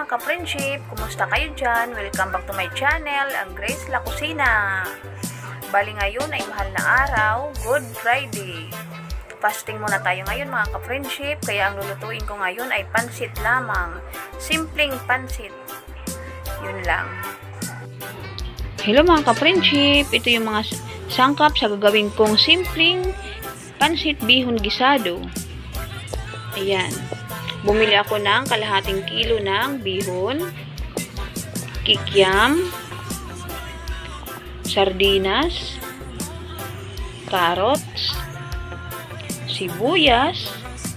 mga ka-friendship, kumusta kayo dyan? Welcome back to my channel, ang Grace La Kusina. Bali ngayon ay mahal na araw, Good Friday. Fasting muna tayo ngayon mga ka-friendship, kaya ang lulutuin ko ngayon ay pansit lamang. Simpleng pansit. Yun lang. Hello mga ka-friendship, ito yung mga sangkap sa gagawin kong simpleng pansit bihon guisado. Ayan. Bumili ako ng kalahating kilo ng bihon, kikiam, sardinas, carrots, sibuyas,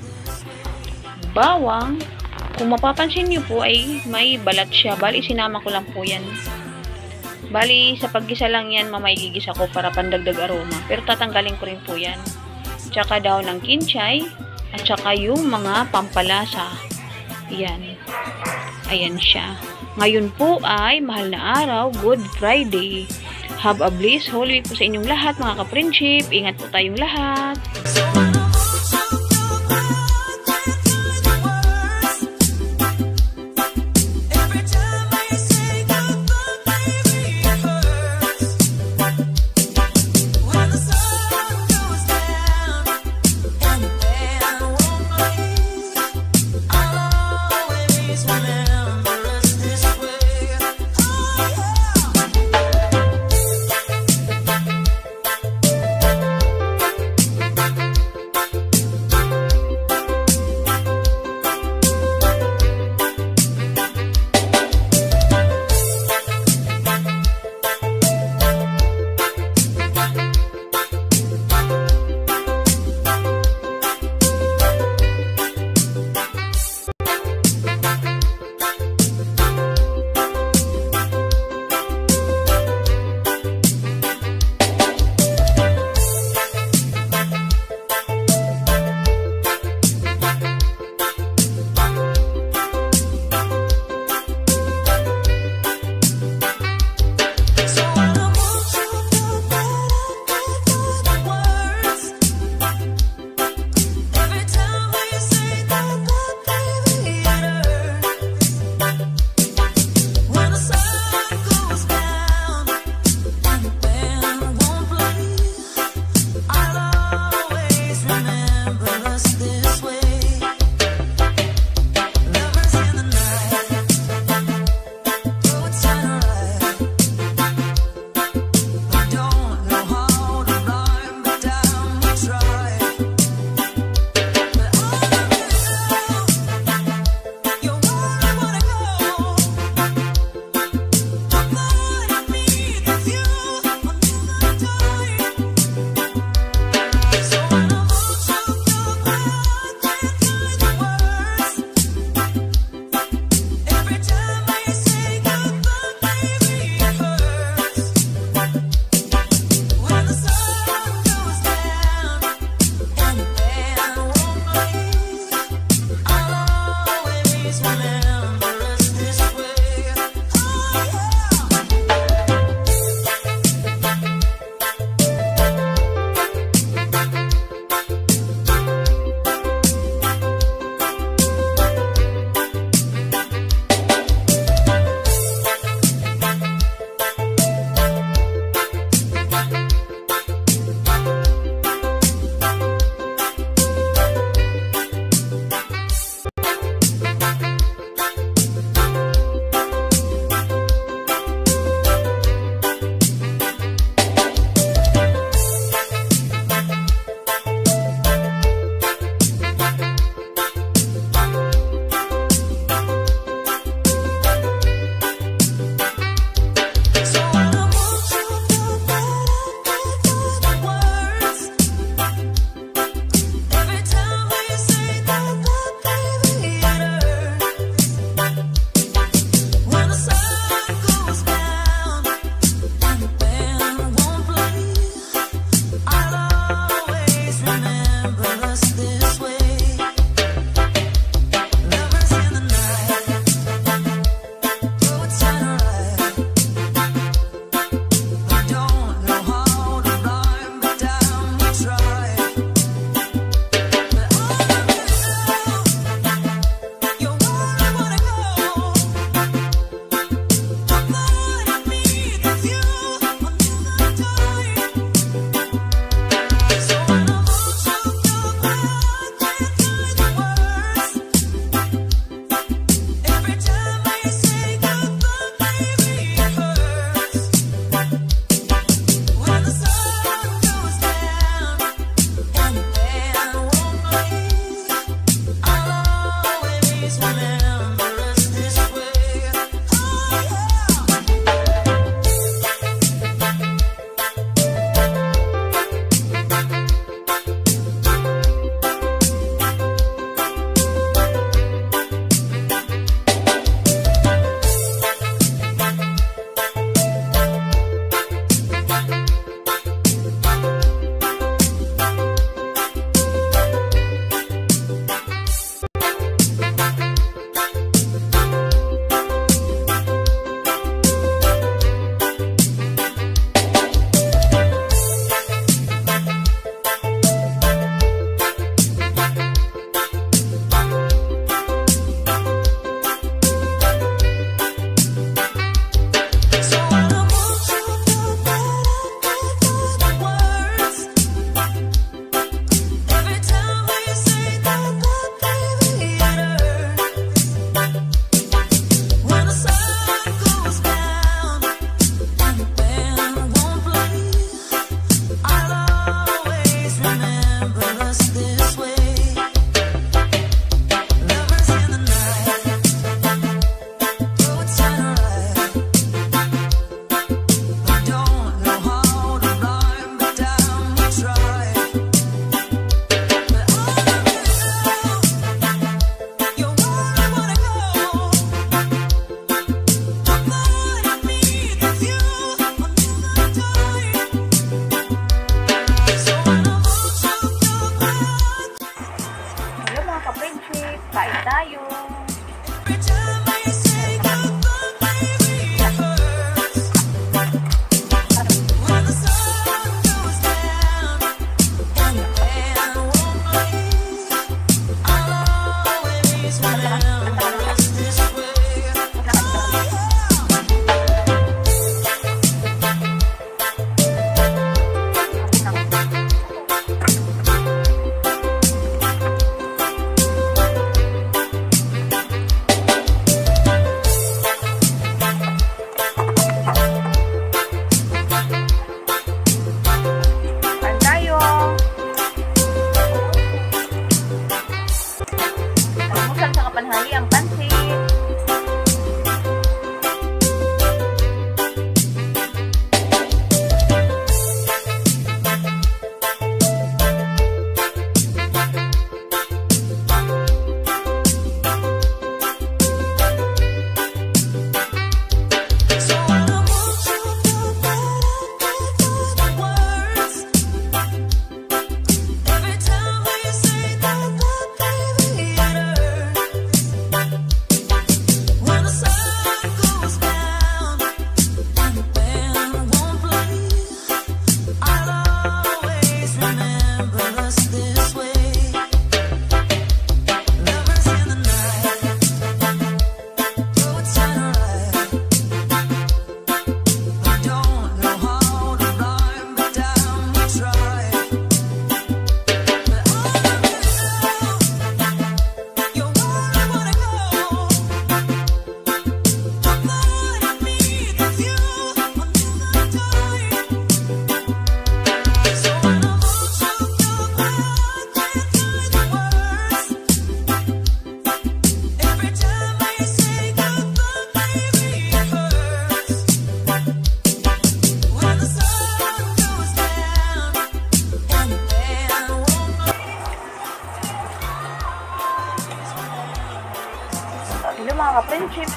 bawang. Kung mapapansin nyo po ay may balat siya. Bali, sinama ko lang po yan. Bali, sa paggisa lang yan, mamay gigisa ko para pandagdag aroma. Pero tatanggalin ko rin po yan. Tsaka daw ng kinchay. At saka yung mga pampalasa. Ayan. Ayan siya. Ngayon po ay mahal na araw, Good Friday. Have a blessed Holy Week po sa inyong lahat, mga ka-friendship. Ingat po tayong lahat.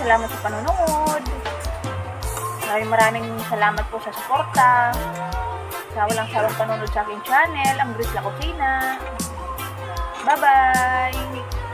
salamat sa panonood. Maraming salamat po sa suporta. Sa walang sawang panonood sa aking channel, ang Grace La Kusina. Bye-bye!